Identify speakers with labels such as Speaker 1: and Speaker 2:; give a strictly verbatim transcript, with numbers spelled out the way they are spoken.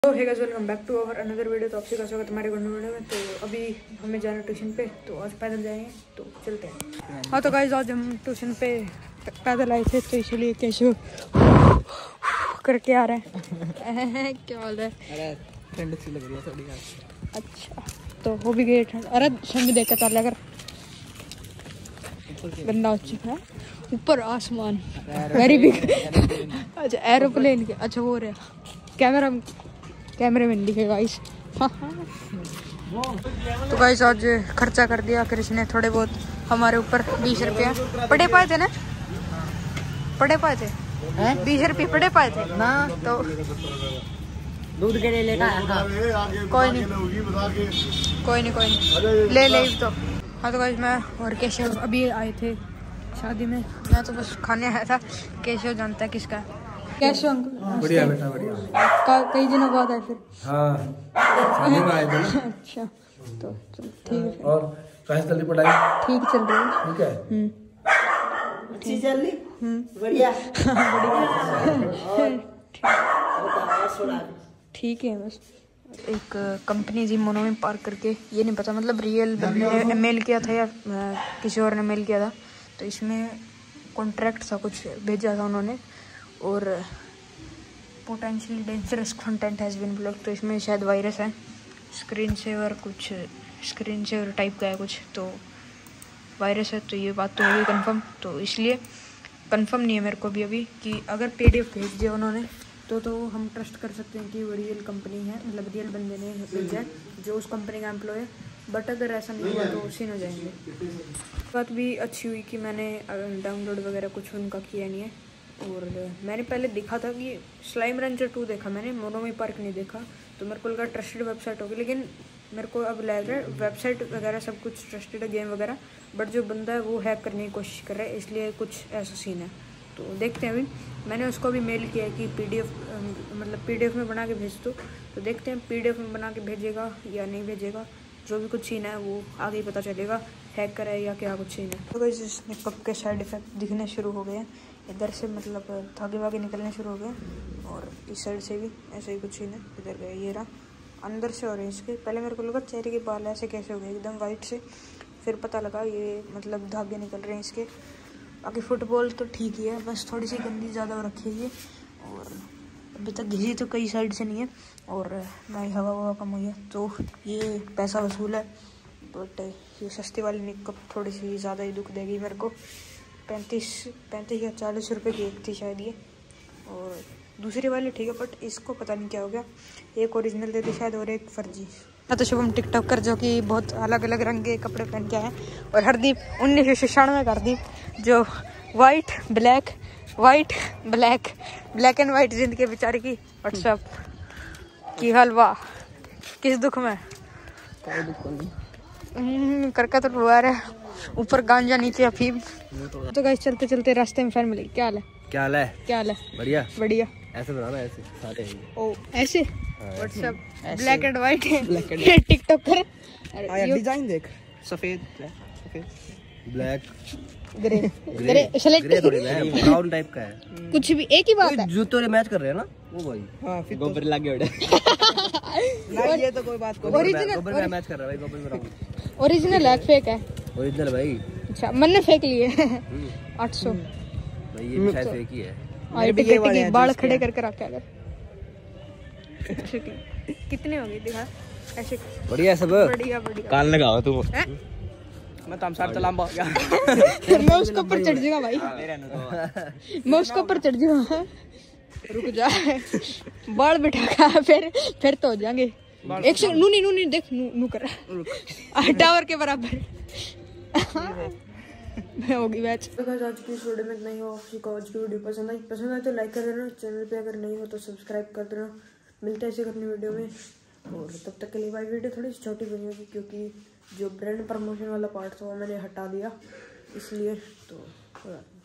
Speaker 1: तो hey guys, welcome back to our another video. तो आपसे का स्वागत हमारे वीडियो में। तो अभी हमें जाना ट्यूशन पे, तो आज पैदल जाएंगे, तो चलते हैं। हाँ तो गाइस, आज हम ट्यूशन पे पैदल आए थे, तो इसलिए कैसे करके आ रहे हैं। क्या हाल है? अरे ठंड सी लग रही है थोड़ी। अच्छा, तो हो भी गई ठंड। अरे शमी देख के चल अगर गंदा हो चुका है। ऊपर आसमान वेरी बिग। अच्छा एरोप्लेन के, अच्छा वो रहा कैमरा, कैमरे में दिखे गाइस। तो गाइस आज खर्चा कर दिया कृष्ण ने थोड़े बहुत हमारे ऊपर। बीस रुपया पड़े पाए थे ना, पड़े पाए थे बीस रुपये पड़े पाए थे ना। तो दूध के लिए लेकर आया था। कोई नहीं कोई नहीं कोई नहीं ले ले तो। हाँ तो गाइस, मैं और केशव अभी आए थे शादी में। मैं तो बस खाने आया था। केशव जानता है किसका है। कैसे अंकल?
Speaker 2: बढ़िया बेटा बढ़िया।
Speaker 1: कई दिनों बाद आए फिर।
Speaker 2: हाँ शादी में आए थे ना।
Speaker 1: अच्छा तो ठीक है।
Speaker 2: और कैसे चल रही पढ़ाई? ठीक
Speaker 1: चल रही है।
Speaker 2: ठीक है।
Speaker 1: हम्म
Speaker 3: अच्छी चल रही। बढ़िया
Speaker 1: ठीक है। बस एक कंपनी थी मोनो पार्क करके, ये नहीं पता मतलब रियल बंदे मेल किया था या किसी और ने मेल किया था। तो इसमें कॉन्ट्रैक्ट था, कुछ भेजा था उन्होंने, और potential dangerous content has been blocked. तो इसमें शायद वायरस है, स्क्रीन सेवर कुछ स्क्रीन सेवर टाइप का है कुछ, तो वायरस है। तो ये बात तो होगी कंफर्म। तो इसलिए कंफर्म नहीं है मेरे को भी अभी कि अगर पीडीएफ भेज दिया उन्होंने तो तो हम ट्रस्ट कर सकते हैं कि वो रियल कंपनी है, मतलब रियल बंदे ने भेजा है जो उस कंपनी का एम्प्लॉय है। बट अगर ऐसा नहीं हुआ तो सीन हो जाएंगे। बात भी अच्छी हुई कि मैंने डाउनलोड वगैरह कुछ उनका किया नहीं है। और मैंने पहले देखा था कि स्लाइम रेंजर टू देखा मैंने, मोनोमी पार्क नहीं देखा। तो मेरे को लगा ट्रस्टेड वेबसाइट होगी, लेकिन मेरे को अब लग रहा है वेबसाइट वगैरह सब कुछ ट्रस्टेड है, गेम वगैरह। बट जो बंदा है वो हैक करने की कोशिश कर रहा है, इसलिए कुछ ऐसा सीन है। तो देखते हैं। अभी मैंने उसको भी मेल किया है कि पीडीएफ मतलब पीडीएफ में बना के भेज दो। तो देखते हैं पीडीएफ में बना के भेजेगा या नहीं भेजेगा। जो भी कुछ सीन है वो आगे ही पता चलेगा, हैक करा है या क्या कुछ सीन है। तो गाइस, इसमें कप के साइड इफेक्ट दिखने शुरू हो गए हैं। इधर से मतलब धागे वागे निकलने शुरू हो गए, और इस साइड से भी ऐसे ही कुछ सीन है। इधर गया ये रहा अंदर से ऑरेंज के। पहले मेरे को लगा चेहरे के बाल ऐसे कैसे हो गए एकदम वाइट से, फिर पता लगा ये मतलब धागे निकल रहे हैं इसके। बाकी फुटबॉल तो ठीक ही है, बस थोड़ी सी गंदी ज़्यादा हो रखी है ये, और अभी तक घिसी तो कई साइड से नहीं है, और ना ही हवा ववा कम हुई है। तो ये पैसा वसूल है, बट ये सस्ती वाली निकअप थोड़ी सी ज़्यादा ही दुख देगी मेरे को। पैंतीस पैंतीस या चालीस रुपए की एक थी शायद ये, और दूसरी वाली ठीक है, बट इसको पता नहीं क्या हो गया। एक ओरिजिनल देती शायद और एक फर्जी। हाँ तो शुभम टिकटॉकर जो कि बहुत अलग अलग रंग के कपड़े पहन के आए, और हरदीप उन्नीस सौ छियानवे का हरदीप जो white black white black black and white जिंदगी बेचारी की। व्हाट्सअप की हलवा किस दुख में करका तो हुआ है, ऊपर गांजा नीचे अफीम। तो गाइस, चलते चलते रास्ते में फैमिली। क्या हाल है? क्या हाल है? क्या हाल है? बढ़िया बढ़िया। ऐसे बनाना, ऐसे सारे ओ ऐसे WhatsApp black and white TikTok पर।
Speaker 3: यार डिजाइन देख, सफेद सफेद black
Speaker 1: grey grey select
Speaker 2: brown type का है।
Speaker 1: कुछ भी एक ही बात है।
Speaker 2: जूतों मैच कर रहे हैं ना वो भाई।
Speaker 3: हां फिर
Speaker 2: गोबर लग गया
Speaker 3: ना, ये तो कोई बात को
Speaker 1: ओरिजिनल
Speaker 2: गोबर मैच कर रहा है भाई। गोबर ब्राउन
Speaker 1: ओरिजिनल है फेक है?
Speaker 2: ओरिजिनल भाई।
Speaker 1: अच्छा, मैंने फेक लिए आठ सौ
Speaker 2: भाई, ये भी शायद फेक ही है।
Speaker 1: आई टिकट की बाल खड़े करके रखा अगर कितने हो गए दिखा ऐसे।
Speaker 2: बढ़िया सब
Speaker 1: बढ़िया बढ़िया।
Speaker 2: कान लगाओ तुम।
Speaker 3: मैं तमसार चलाम गया।
Speaker 1: मैं उसके ऊपर चढ़ जाऊंगा भाई, मैं उसके ऊपर चढ़ जाऊंगा। रुक जा, बाल बिठा का फिर फिर तो हो जाएंगे। एक सेकंड, नू नहीं नू नहीं देख, नू नू कर रहा टावर के बराबर मैं होगी मैच। तो गाइस, आज की इस वीडियो में इतना ही हो। आपको आज की वीडियो पसंद आई पसंद आए तो लाइक कर देना, चैनल पे अगर नहीं हो तो सब्सक्राइब कर देना। मिलते हैं ऐसे अपनी वीडियो में, और तब तक के लिए भाई वीडियो थोड़ी सी छोटी बनी होगी क्योंकि जो ब्रांड प्रमोशन वाला पार्ट था वो मैंने हटा दिया, इसलिए तो